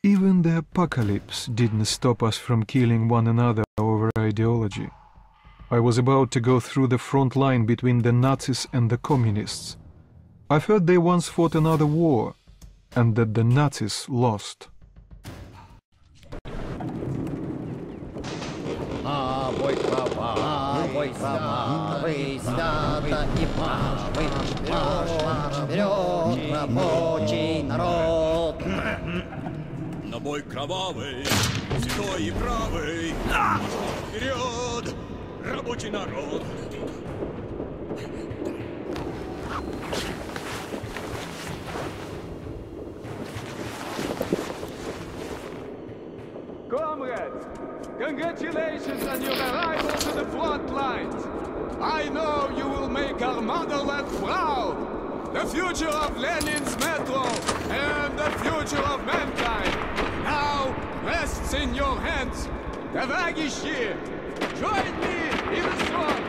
Even the apocalypse didn't stop us from killing one another over ideology. I was about to go through the front line between the Nazis and the communists. I've heard they once fought another war, and that the Nazis lost. На бой кровавый, седой и правый. Вперед, рабочий народ! Comrades, congratulations on your arrival to the front lines. I know you will make our motherland proud. The future of Lenin's metro and the future of mankind now rests in your hands. Товарищи, join me in the song.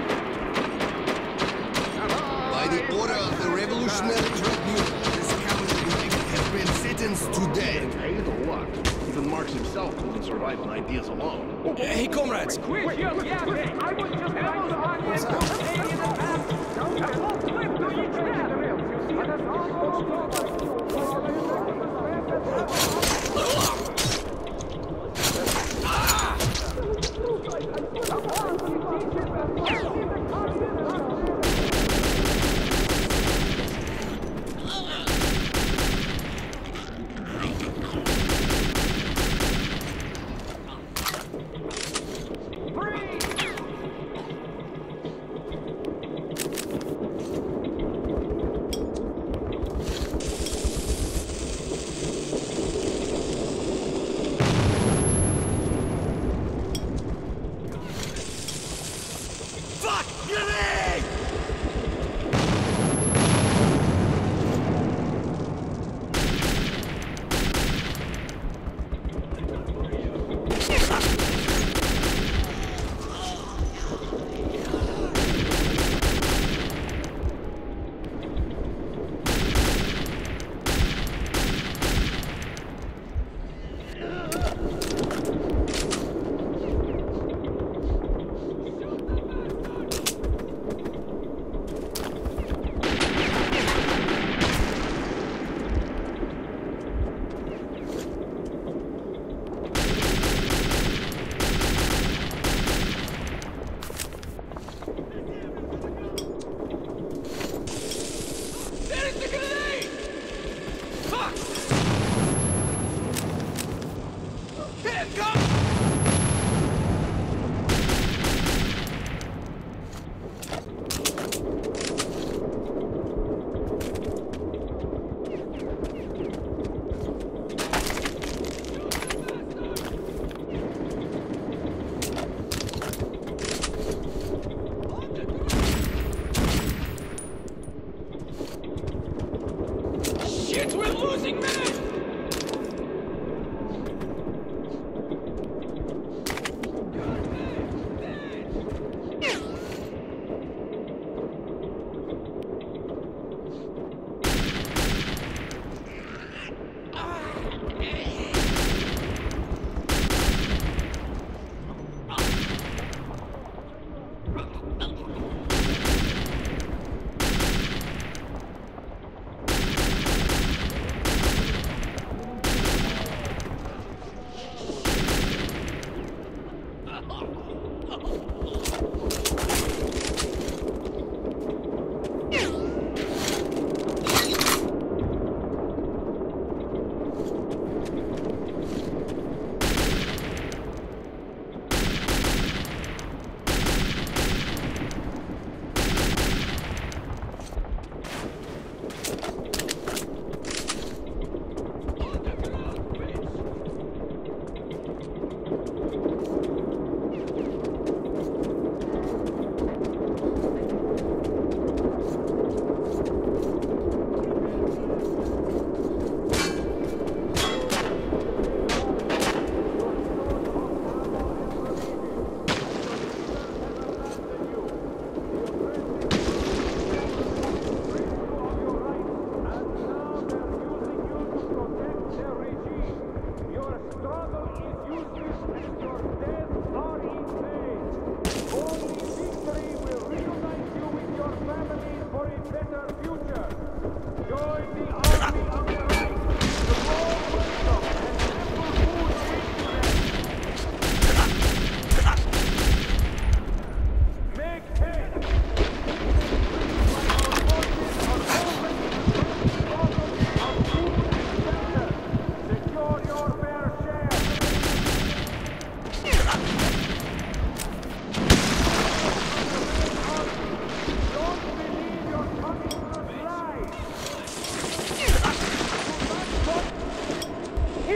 By the order of the Revolutionary Tribunal, this council meeting has been sentenced to death. Even Marx himself couldn't survive on ideas alone. Hey, comrades! Quit your yapping! I was just tell the audience to stay in the past. I won't flip to each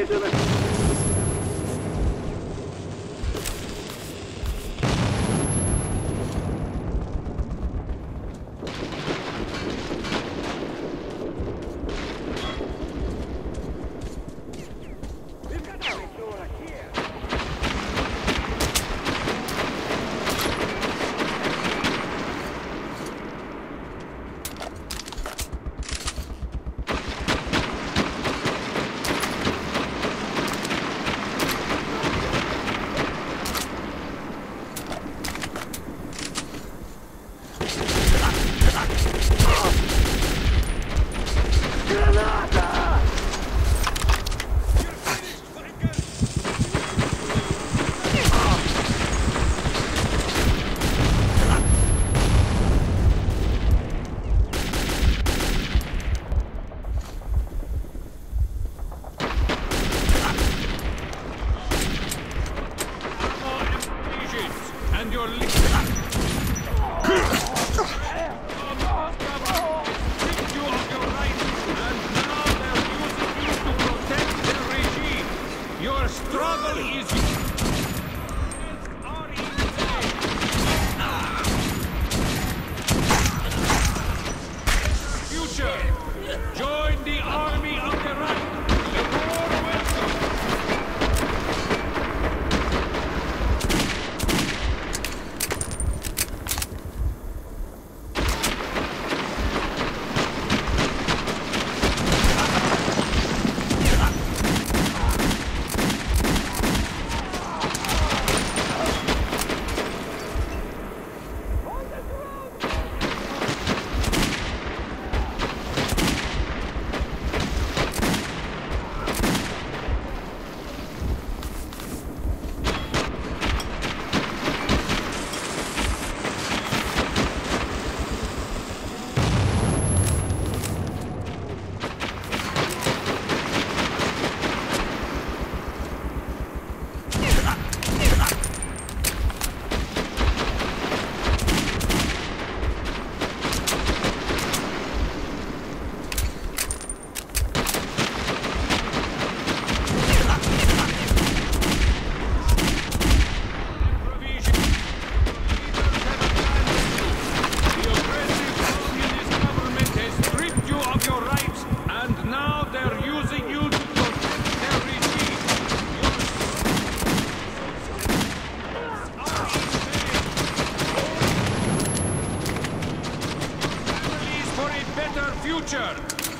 future.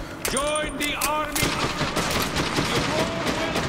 Join the army of the right. You're all welcome.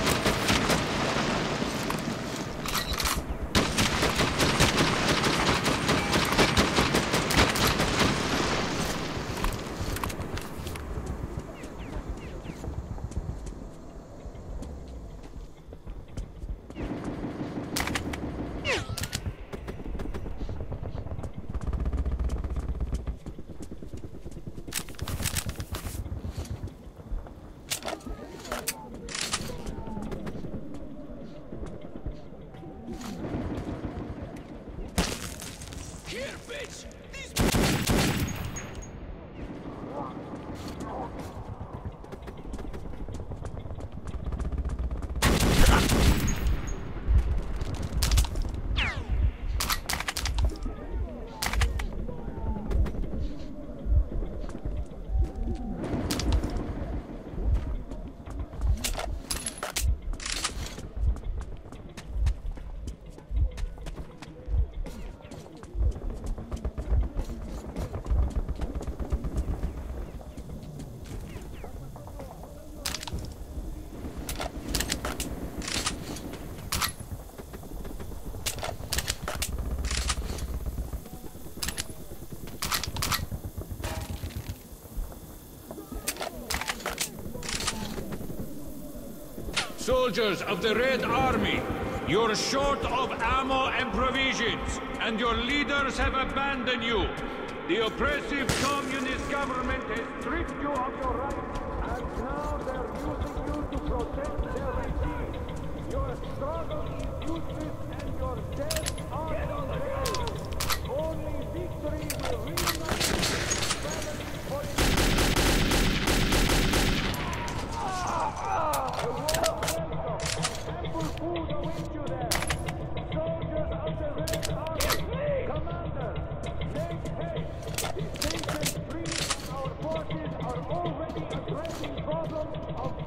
Soldiers of the Red Army, you're short of ammo and provisions, and your leaders have abandoned you. The oppressive communist government has stripped you of your rights, and now they're using you to protect their regime. Your struggle is useless, and your death are in vain. Only victory will reunite family for the world.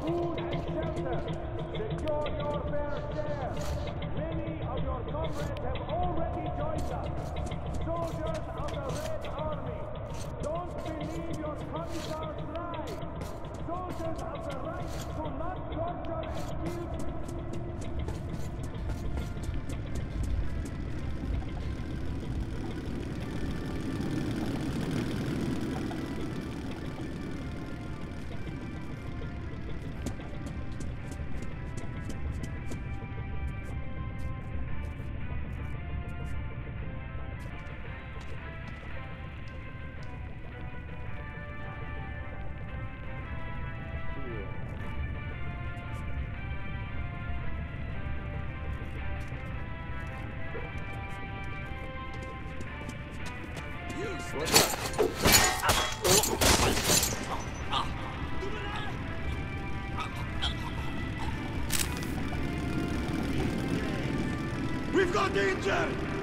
food and shelter. Secure your fair share. Many of your comrades have already joined us. Soldiers of the Red Army, don't believe your commissar's lies. Soldiers of the right to not torture and kill. We've got danger!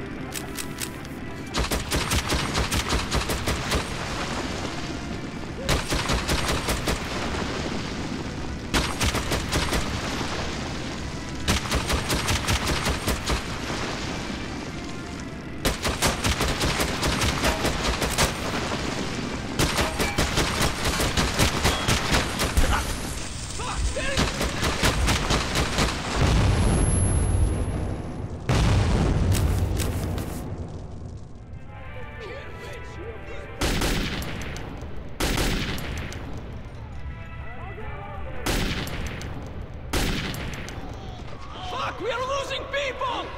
We are losing people!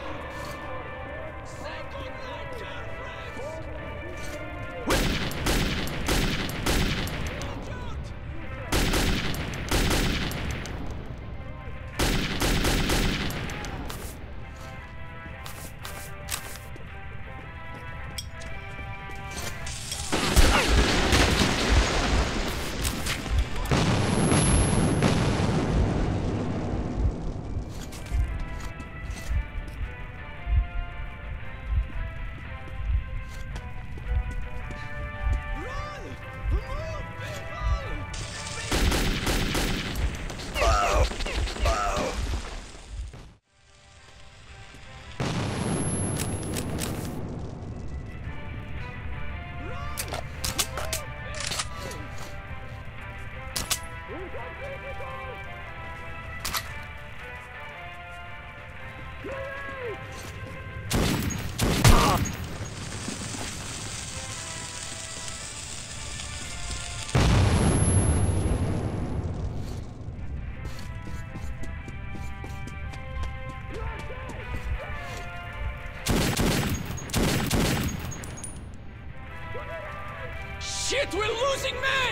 Shit, we're losing men!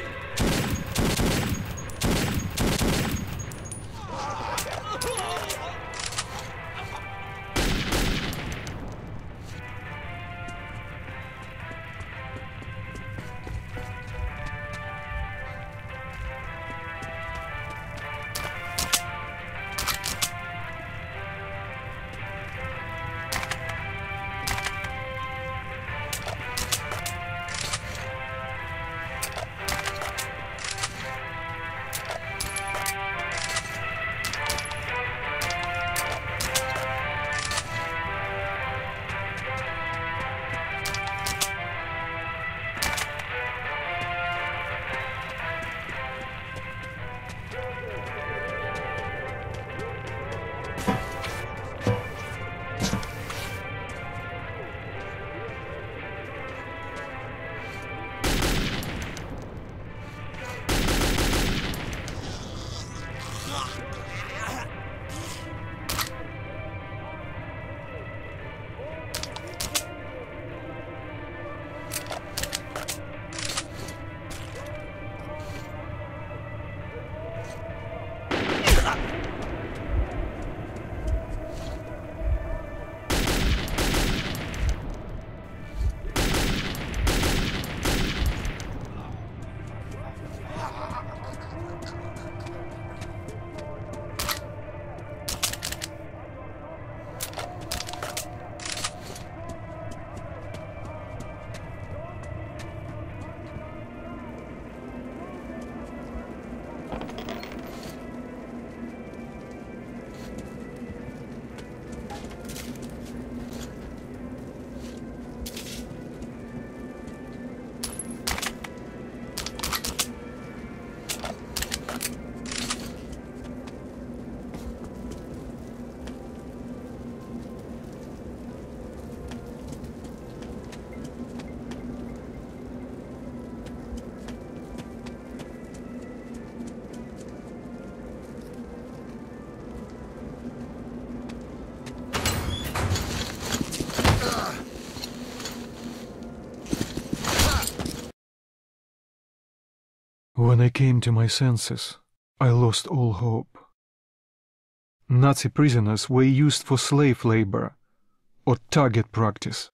When I came to my senses, I lost all hope. Nazi prisoners were used for slave labor or target practice.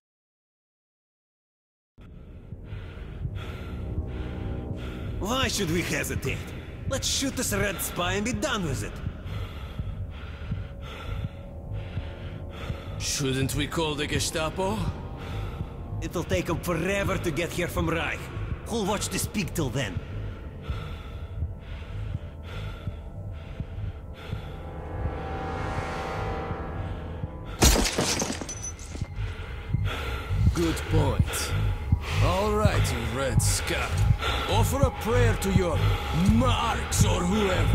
Why should we hesitate? Let's shoot this red spy and be done with it. Shouldn't we call the Gestapo? It'll take them forever to get here from Reich. Who'll watch this pig till then? Good point. All right, you red scab. Offer a prayer to your Marx or whoever.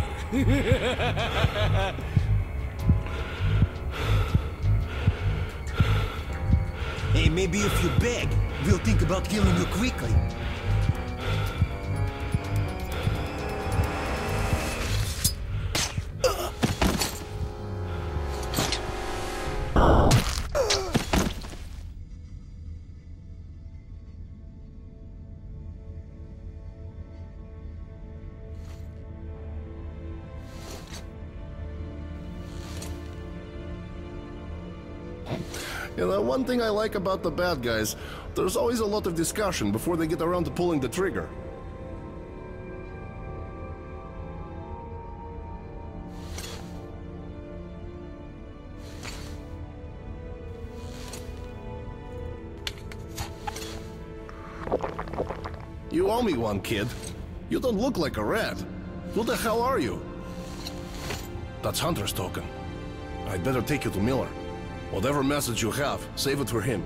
Hey, maybe if you beg, we'll think about killing you quickly. You know, one thing I like about the bad guys, there's always a lot of discussion before they get around to pulling the trigger. You owe me one, kid. You don't look like a rat. Who the hell are you? That's Hunter's token. I'd better take you to Miller. Whatever message you have, save it for him.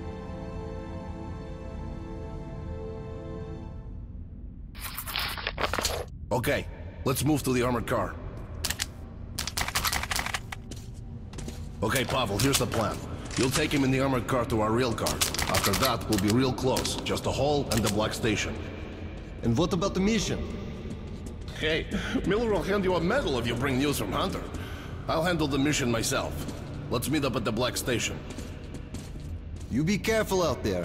Okay, let's move to the armored car. Okay, Pavel, here's the plan. You'll take him in the armored car to our rail car. After that, we'll be real close. Just a hall and the Black Station. And what about the mission? Hey, Miller will hand you a medal if you bring news from Hunter. I'll handle the mission myself. Let's meet up at the Black Station. You be careful out there.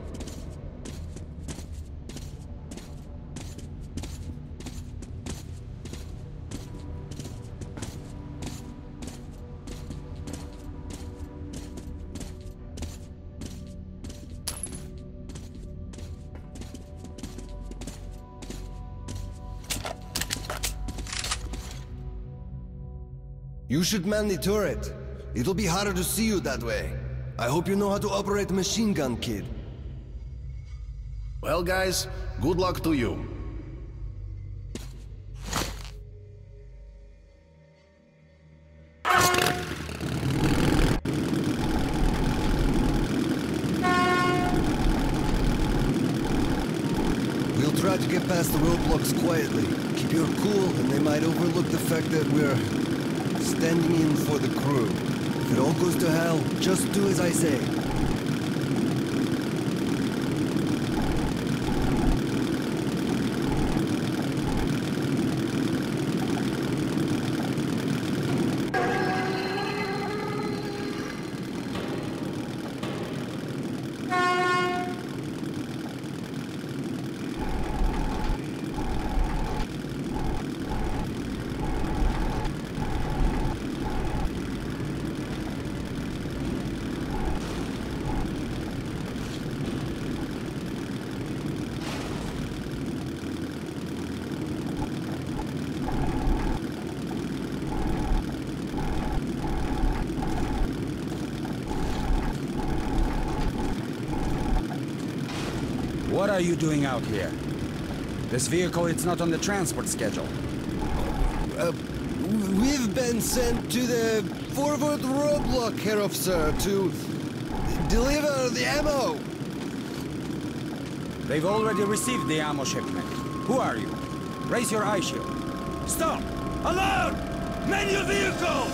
You should man the turret. It'll be harder to see you that way. I hope you know how to operate a machine gun, kid. Well, guys, good luck to you. We'll try to get past the roadblocks quietly. Keep your cool, and they might overlook the fact that we're standing in for the crew. If it all goes to hell, just do as I say. What are you doing out here? This vehicle, it's not on the transport schedule. We've been sent to the forward roadblock, Herr Officer, to deliver the ammo. They've already received the ammo shipment. Who are you? Raise your eye shield. Stop! Alert! Manual vehicles!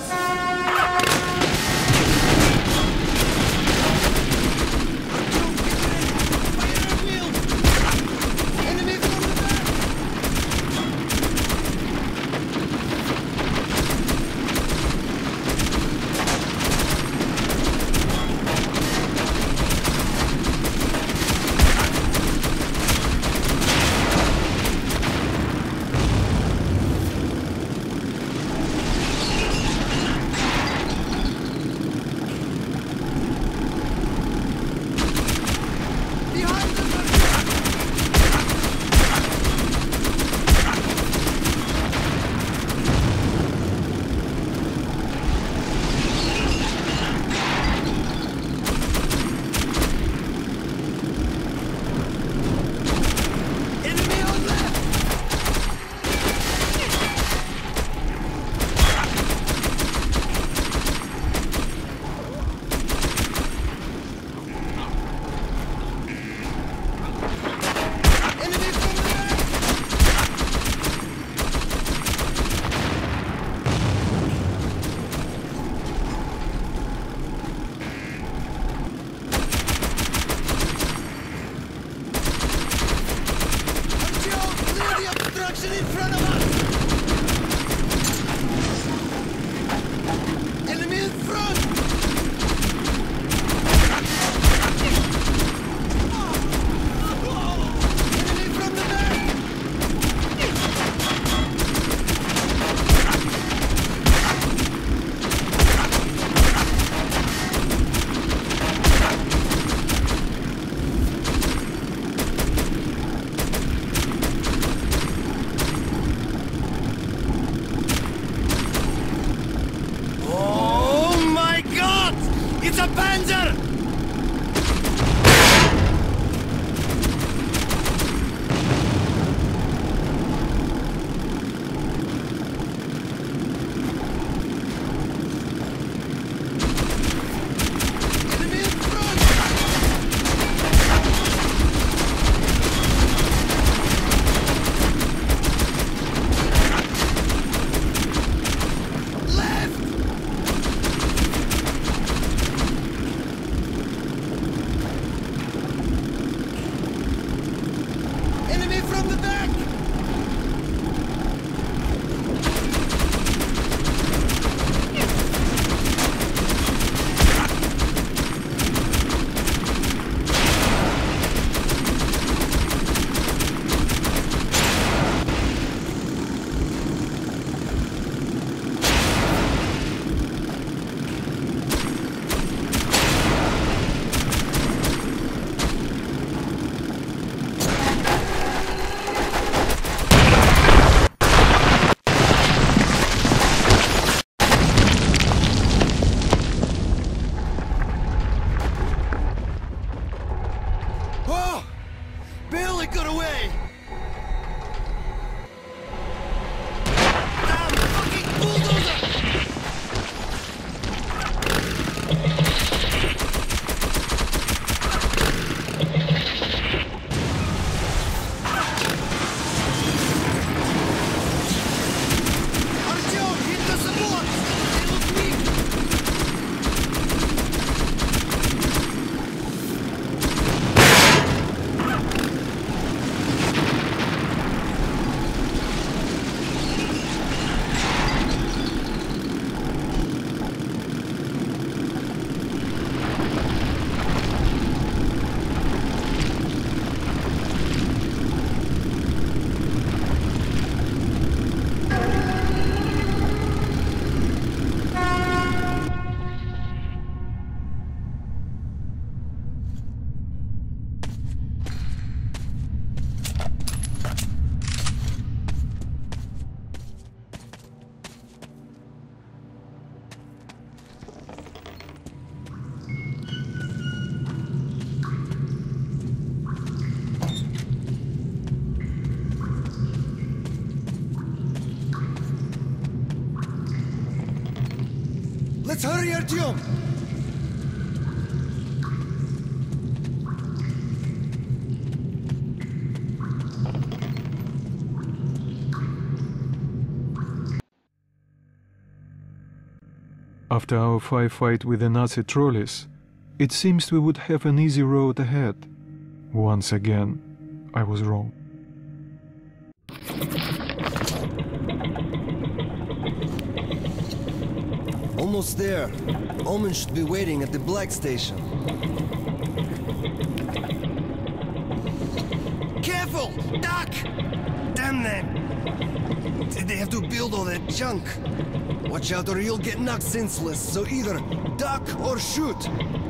Let's hurry, Artyom! After our firefight with the Nazi trolleys, it seems we would have an easy road ahead. Once again, I was wrong. Almost there. Omen should be waiting at the Black Station. Careful! Duck! Damn them! Did they have to build all that junk? Watch out or you'll get knocked senseless, so either duck or shoot!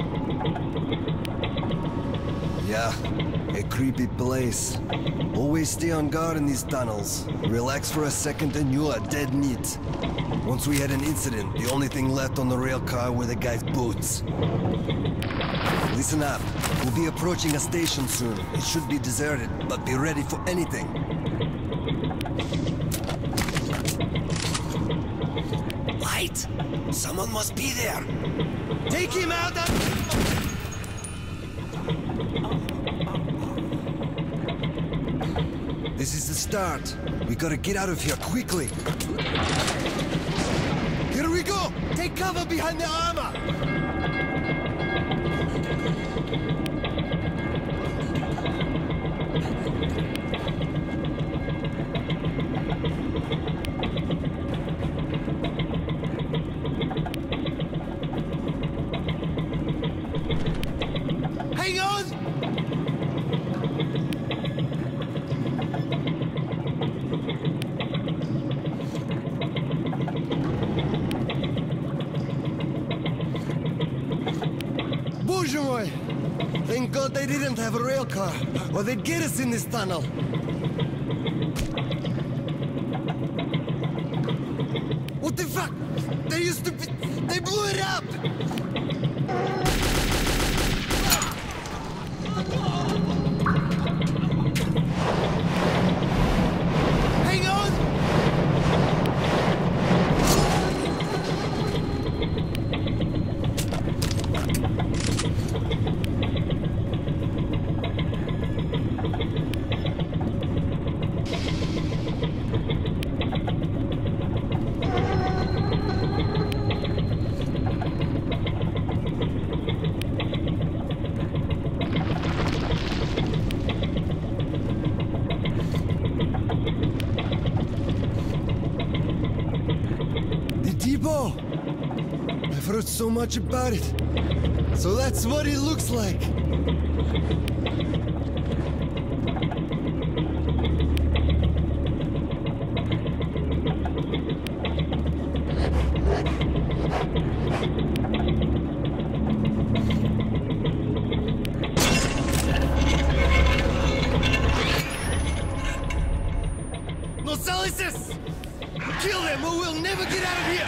Yeah, a creepy place. Always stay on guard in these tunnels. Relax for a second and you are dead meat. Once we had an incident, the only thing left on the rail car were the guy's boots. Listen up. We'll be approaching a station soon. It should be deserted, but be ready for anything. Light! Someone must be there! Take him out of... This is the start. We gotta get out of here quickly. Here we go! Take cover behind the armor! Боже мой! Thank God they didn't have a rail car, or they'd get us in this tunnel. What the fuck? They used to be... They blew it up! Hang on! I've heard so much about it. So that's what it looks like. No Salises! Kill them or we'll never get out of here!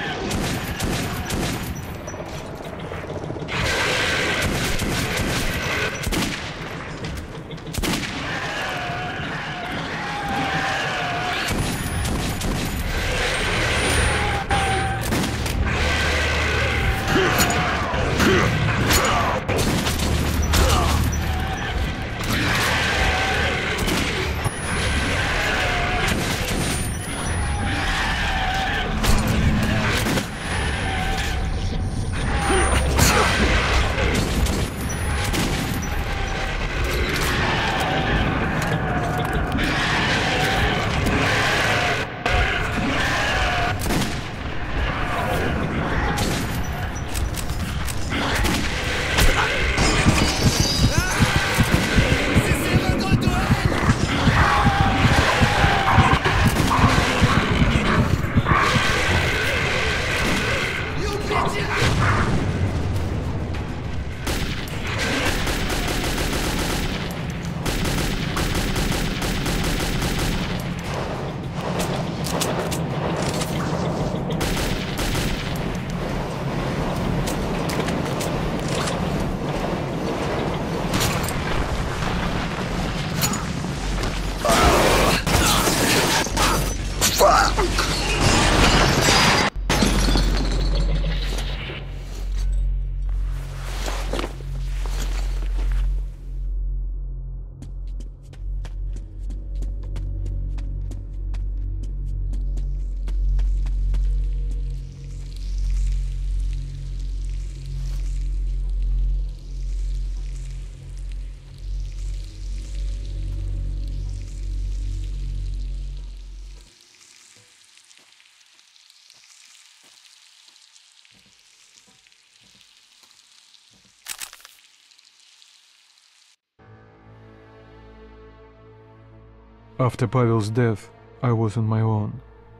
After Pavel's death, I was on my own.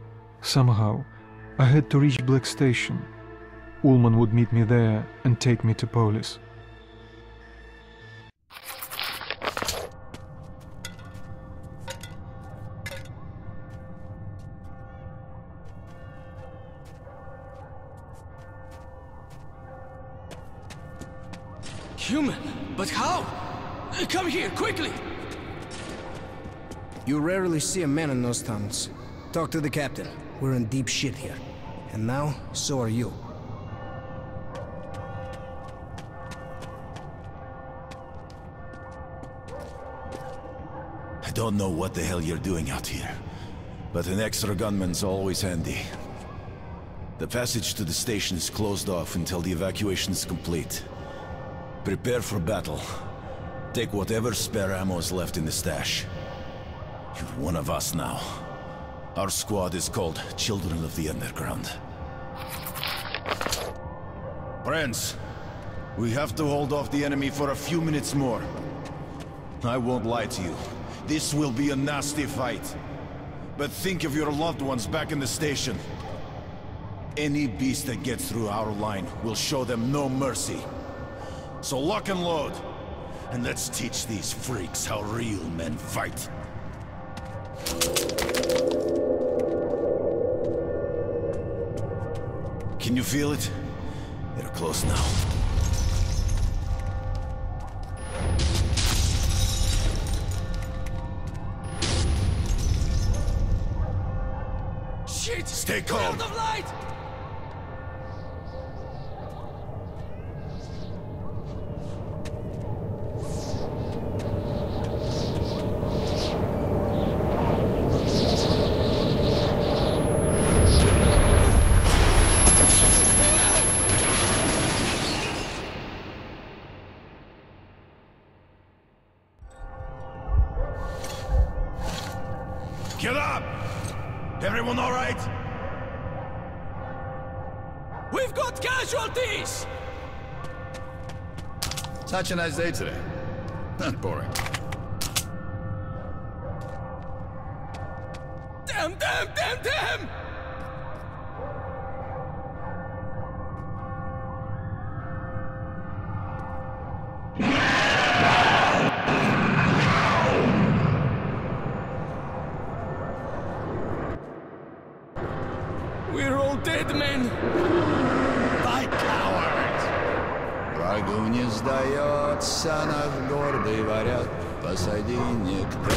Somehow, I had to reach Black Station. Ullman would meet me there and take me to Polis. Human? But how? Come here, quickly! You rarely see a man in those tunnels. Talk to the captain. We're in deep shit here. And now, so are you. I don't know what the hell you're doing out here, but an extra gunman's always handy. The passage to the station is closed off until the evacuation is complete. Prepare for battle. Take whatever spare ammo is left in the stash. You're one of us now. Our squad is called Children of the Underground. Friends, we have to hold off the enemy for a few minutes more. I won't lie to you. This will be a nasty fight. But think of your loved ones back in the station. Any beast that gets through our line will show them no mercy. So lock and load. And let's teach these freaks how real men fight. Can you feel it? They're close now. Shit! Stay calm. Out of light! Get up! Everyone all right? We've got casualties! Such a nice day today. Not boring. Damn, damn, damn, damn! We're all dead men! By cowards! Врагу не сдается наш гордый варяг, посади некто.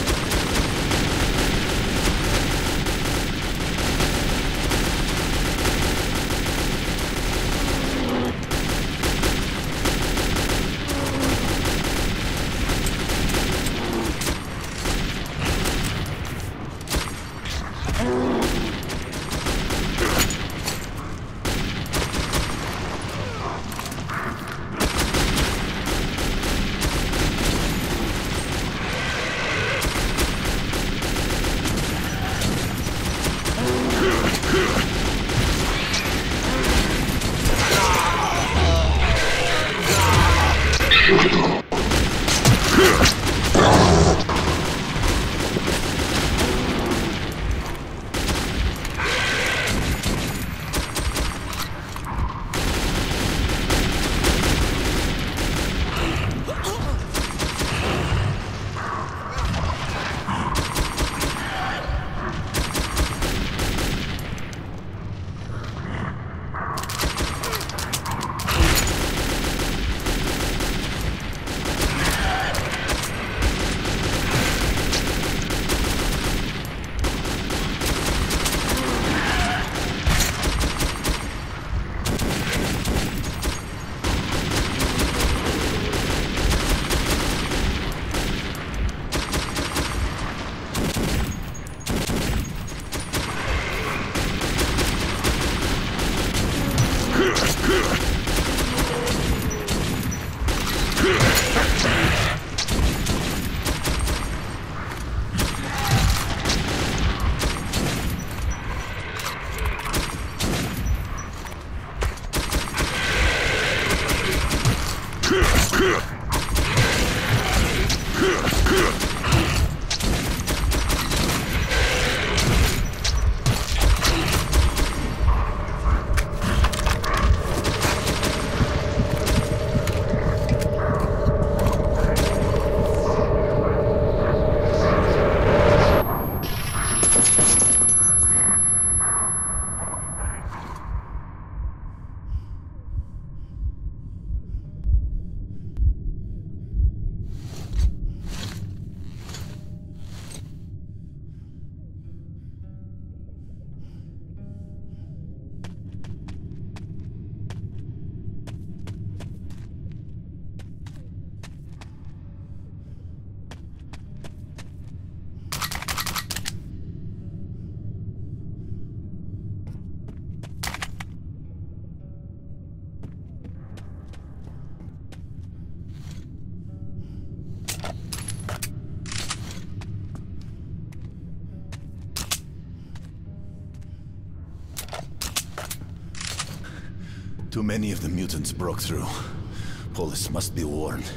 Too many of the mutants broke through. Polis must be warned.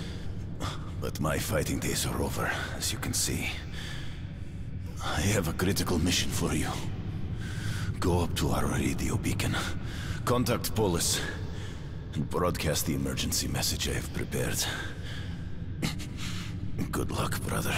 But my fighting days are over, as you can see. I have a critical mission for you. Go up to our radio beacon. Contact Polis. Broadcast the emergency message I have prepared. Good luck, brother.